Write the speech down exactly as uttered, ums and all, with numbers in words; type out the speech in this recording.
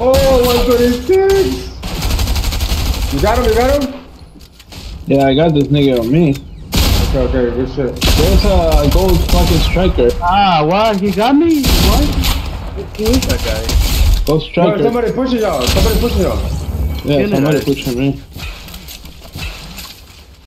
Oh, one twenty-six. You got him? You got him? Yeah, I got this nigga on me. Okay, okay, good shit. There's a gold fucking striker. Ah, what? He got me? What? Who is that guy? Gold striker. No, somebody pushing y'all. Somebody pushing y'all. Yeah, Kill somebody it. pushing me.